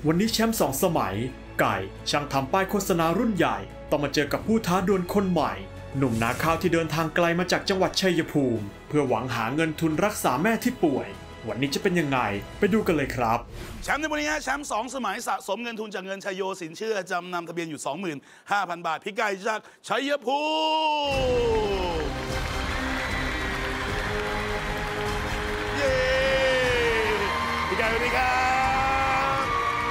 วันนี้แชมป์2 สมัยไก่ช่างทำป้ายโฆษณารุ่นใหญ่ต้องมาเจอกับผู้ท้าดวลคนใหม่หนุ่มนาข้าวที่เดินทางไกลมาจากจังหวัดชัยภูมิเพื่อหวังหาเงินทุนรักษาแม่ที่ป่วยวันนี้จะเป็นยังไงไปดูกันเลยครับแชมป์ในวันนี้แชมป์2 สมัยสะสมเงินทุนจากเงินชัยโยสินเชื่อจำนำทะเบียนอยู่ 25,000 บาทพี่ไก่จากชัยภูมิเย้พี่ไก่สวัสดีครับ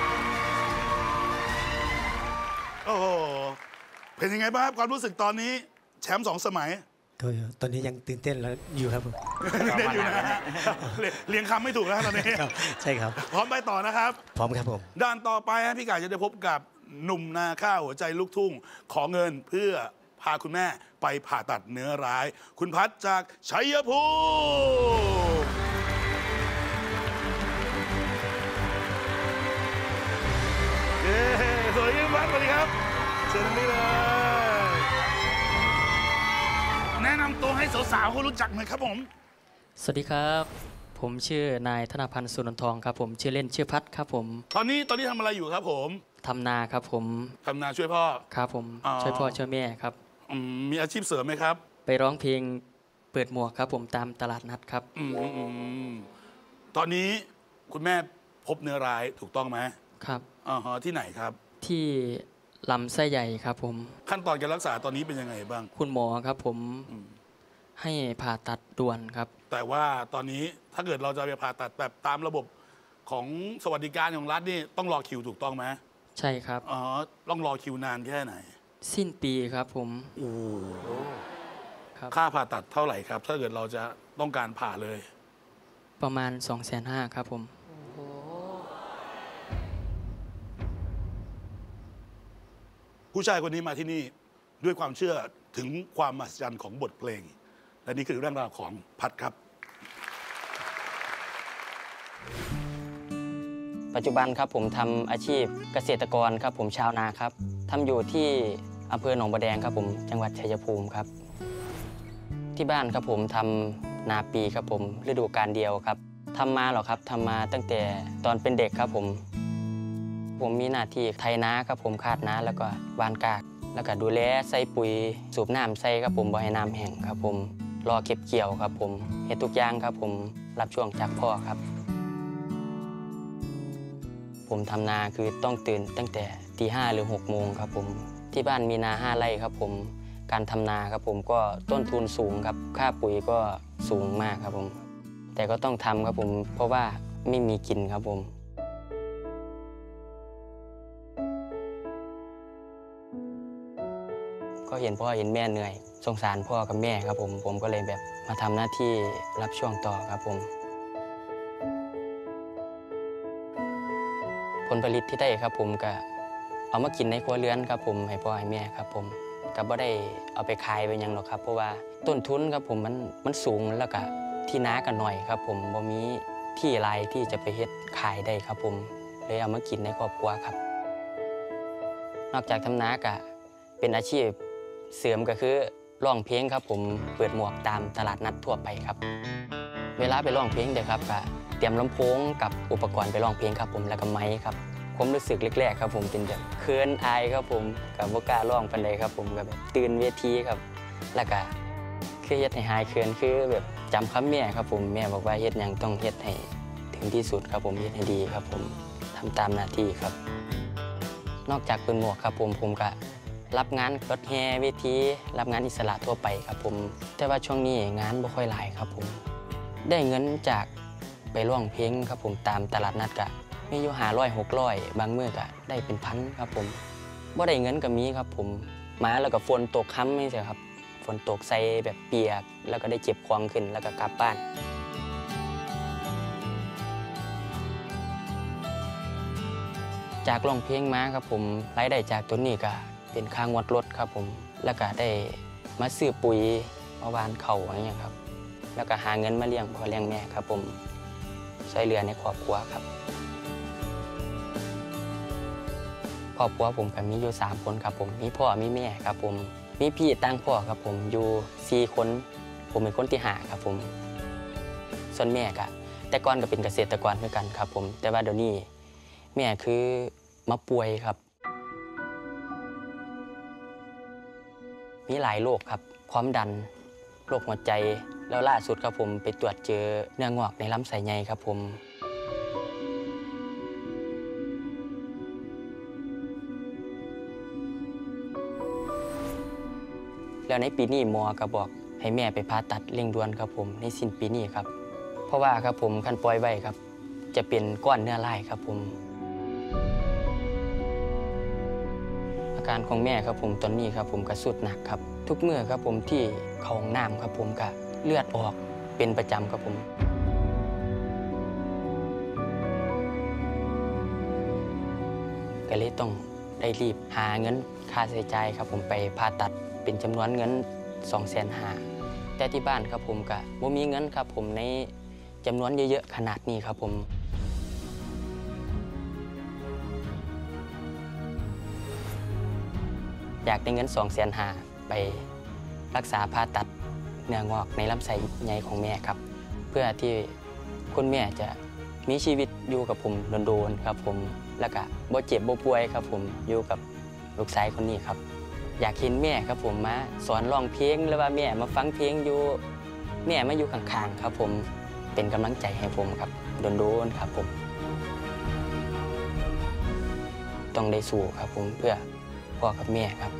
โอ้โหเป็นยังไงบ้างครับความรู้สึกตอนนี้แชมป์2 สมัยตอนนี้ยังตื่นเต้นแล้วอยู่ครับผมเต้นอยู่นะเรียงคำไม่ถูกแล้วตอนนี้ใช่ครับพร้อมไปต่อนะครับพร้อมครับผมด้านต่อไปพี่ไก่จะได้พบกับหนุ่มนาข้าวหัวใจลูกทุ่งขอเงินเพื่อพาคุณแม่ไปผ่าตัดเนื้อร้ายคุณพัดจากชัยภูมิเย้สวัสดีครับพัดสวัสดีครับเชิญนี่เลยแนะนำตัวให้สาวๆเขารู้จักหน่อยครับผมสวัสดีครับผมชื่อนายธนพันธ์สุนทรทองครับผมชื่อเล่นชื่อพัดครับผมตอนนี้ทำอะไรอยู่ครับผมทำนาครับผมทำนาช่วยพ่อครับผมช่วยพ่อช่วยแม่ครับมีอาชีพเสริมไหมครับไปร้องเพลงเปิดหมวกครับผมตามตลาดนัดครับตอนนี้คุณแม่พบเนื้อร้ายถูกต้องไหมครับที่ไหนครับที่ลำไส้ใหญ่ครับผมขั้นตอนการรักษาตอนนี้เป็นยังไงบ้างคุณหมอครับผมให้ผ่าตัดด่วนครับแต่ว่าตอนนี้ถ้าเกิดเราจะไปผ่าตัดแบบตามระบบของสวัสดิการของรัฐนี่ต้องรอคิวถูกต้องไหมใช่ครับต้องรอคิวนานแค่ไหนสิ้นปีครับผมค่าผ่าตัดเท่าไหร่ครับถ้าเกิดเราจะต้องการผ่าเลยประมาณ 250,000 ครับผมผู้ชายคนนี้มาที่นี่ด้วยความเชื่อถึงความมหัศจรรย์ของบทเพลงและนี่คือเรื่องราวของพัดครับปัจจุบันครับผมทำอาชีพเกษตรกรครับผมชาวนาครับทำอยู่ที่อำเภอหนองบัวแดงครับผมจังหวัดชัยภูมิครับที่บ้านครับผมทำนาปีครับผมฤดูกาลเดียวครับทำมาหรอครับทำมาตั้งแต่ตอนเป็นเด็กครับผมมีหน้าที่ไถนาครับผมคาดนาแล้วก็หว่านกากแล้วก็ดูแลใส่ปุ๋ยสูบน้ำใส่ครับผมบ่ให้น้ำแห้งครับผมรอเก็บเกี่ยวครับผมเฮ็ดทุกอย่างครับผมรับช่วงจากพ่อครับผมทำนาคือต้องตื่นตั้งแต่ตี 5 หรือ 6 โมงครับผมที่บ้านมีนา5 ไร่ครับผมการทำนาครับผมก็ต้นทุนสูงครับค่าปุ๋ยก็สูงมากครับผมแต่ก็ต้องทำครับผมเพราะว่าไม่มีกินครับผมก็เห็นพ่อเห็นแม่เหนื่อยสงสารพ่อกับแม่ครับผมก็เลยแบบมาทำหน้าที่รับช่วงต่อครับผมผลผลิตที่ได้ครับผมก็เอามากินในครัวเรือนครับผมให้พ่อให้แม่ครับผมก็บ่ได้เอาไปขายไปยังหรอกครับเพราะว่าต้นทุนครับผมมันสูงแล้วก็ที่นากันหน่อยครับผมบ่มีที่รายที่จะไปเฮ็ดขายได้ครับผมเลยเอามากินในครอบครัวครับนอกจากทำนาก็เป็นอาชีพเสริมก็คือร้องเพลงครับผมเปิดหมวกตามตลาดนัดทั่วไปครับเวลาไปร้องเพลงเดี๋ยวครับก็เตรียมลำโพงกับอุปกรณ์ไปร้องเพลงครับผมแล้วก็ไมค์ครับผมรู้สึกแรกๆครับผมเป็นแบบเขินอายครับผมกับบ่กล้าร้องปานใดครับผมก็แบบตื่นเวทีครับแล้วก็คือเฮ็ดให้หายเขินคือแบบจำคำแม่ครับผมแม่บอกว่าเฮ็ดหยังต้องเฮ็ดให้ถึงที่สุดครับผมเฮ็ดให้ดีครับผมทำตามหน้าที่ครับนอกจากเปิดหมวกครับผมก็รับงานรถแห่เวทีรับงานอิสระทั่วไปครับผมแต่ว่าช่วงนี้งานบ่ค่อยหลายครับผมได้เงินจากไปร้องเพลงครับผมตามตลาดนัดก็มีอยู่500-600บางมื้อก็ได้เป็นพันครับผมบ่ได้เงินก็มีครับผมมาแล้วก็ฝนตกค่ำนี่สิครับฝนตกใส่แบบเปียกแล้วก็ได้เจ็บของขึ้นแล้วก็กลับบ้านจากร้องเพลงมาครับผมรายได้จากตัวนี้ก็เป็นค่างวดรถครับผมแล้วก็ได้มาซื้อปุ๋ยมาหว่านเข่าอะไรอย่างเงี้ยครับแล้วก็หาเงินมาเลี้ยงพ่อเลี้ยงแม่ครับผมช่วยเหลือในครอบครัวครับครอบครัวผมก็มีอยู่3 คนครับผมมีพ่อมีแม่ครับผมมีพี่ตั้งพ่อครับผมอยู่4 คนผมเป็นคนที่5ครับผมส่วนแม่ก็แต่ก่อนก็เป็นเกษตรกรเหมือนกันครับผมแต่ว่าเดี๋ยวนี้แม่คือมาป่วยครับมีหลายโรคครับความดันโรคหัวใจแล้วล่าสุดครับผมไปตรวจเจอเนื้องอกในลำไส้ใหญ่ครับผมแล้วในปีนี้หมอก็บอกให้แม่ไปผ่าตัดเร่งด่วนครับผมในสิ้นปีนี้ครับเพราะว่าครับผมคันปล่อยไว้ครับจะเป็นก้อนเนื้อลายครับผมอาการของแม่ครับผมตอนนี้ครับผมก็สุดหนักครับทุกเมื่อครับผมที่เข้าห้องน้ำครับผมก็เลือดออกเป็นประจำครับผมก็เลยต้องได้รีบหาเงินค่าใช้จ่ายครับผมไปผ่าตัดเป็นจำนวนเงิน 250,000 แต่ที่บ้านครับผมก็บ่มีเงินครับผมในจำนวนเยอะๆขนาดนี้ครับผมอยากได้เงิน 250,000 ไปรักษาผ่าตัดเนื้องอกในลำไส้ใหญ่ของแม่ครับเพื่อที่คุณแม่จะมีชีวิตอยู่กับผมโดนๆครับผมแล้วก็บ่เจ็บบ่ป่วยครับผมอยู่กับลูกชายคนนี้ครับอยากเห็นแม่ครับผมมาสอนร้องเพลงหรือว่าแม่มาฟังเพลงอยู่แม่มาอยู่ข้างๆครับผมเป็นกำลังใจให้ผมครับโดนๆครับผมต้องได้สู้ครับผมเพื่อพ่อกับแม่ครับ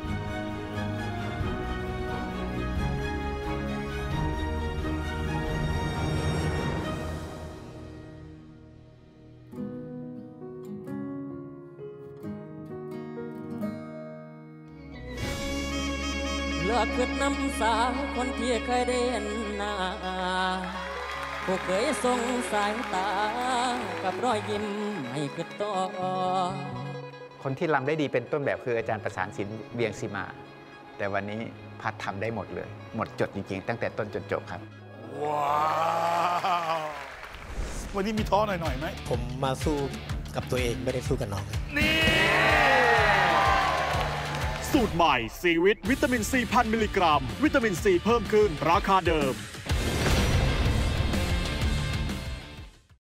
เลือกขึ้นน้ำสาวคนที่เคยเด่นหน้าผู้เคยส่งสายตากับรอยยิ้มให้ขึ้นต่อคนที่รำได้ดีเป็นต้นแบบคืออาจารย์ประสานศิลป์เวียงศิมาแต่วันนี้พัดทำได้หมดเลยหมดจดจริงๆตั้งแต่ต้นจนจบครับว้าววันนี้มีท้อหน่อยไหมผมมาสู้กับตัวเองไม่ได้สู้กับน้องนี่สูตรใหม่ซีวิตวิตามินซี1,000 มิลลิกรัมวิตามินซีเพิ่มขึ้นราคาเดิม